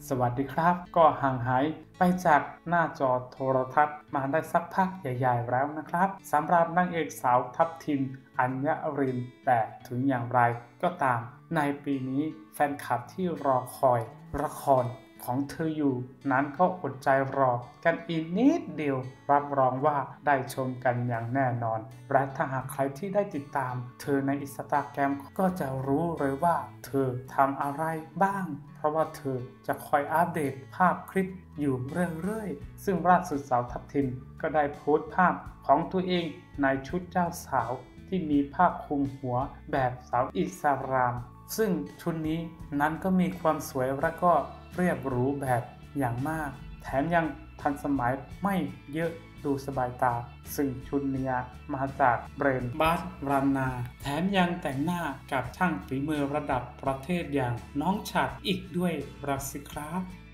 สวัสดีครับก็ห่างหายไปจากหน้าจอโทรทัศน์มาได้สักพักใหญ่ๆแล้วนะครับสำหรับนางเอกสาวทัพทิมอัญญรินแต่ถึงอย่างไรก็ตามในปีนี้แฟนคลับที่รอคอยละครของเธออยู่นั้นก็อดใจรอกันอีกนิดเดียวรับรองว่าได้ชมกันอย่างแน่นอนและถ้าหากใครที่ได้ติดตามเธอในอินสตาแกรมก็จะรู้เลยว่าเธอทำอะไรบ้างเพราะว่าเธอจะคอยอัปเดตภาพคลิปอยู่เรื่อยๆซึ่งล่าสุดสาวทัพทิมก็ได้โพสต์ภาพของตัวเองในชุดเจ้าสาวที่มีผ้าคลุมหัวแบบสาวอิสลามซึ่งชุดนี้นั้นก็มีความสวยและก็เรียบหรูแบบอย่างมากแถมยังทันสมัยไม่เยอะดูสบายตาซึ่งชุดนี้มาจากแบรนด์บัสรันนาแถมยังแต่งหน้ากับช่างฝีมือระดับประเทศอย่างน้องฉัดอีกด้วยรักสิครับ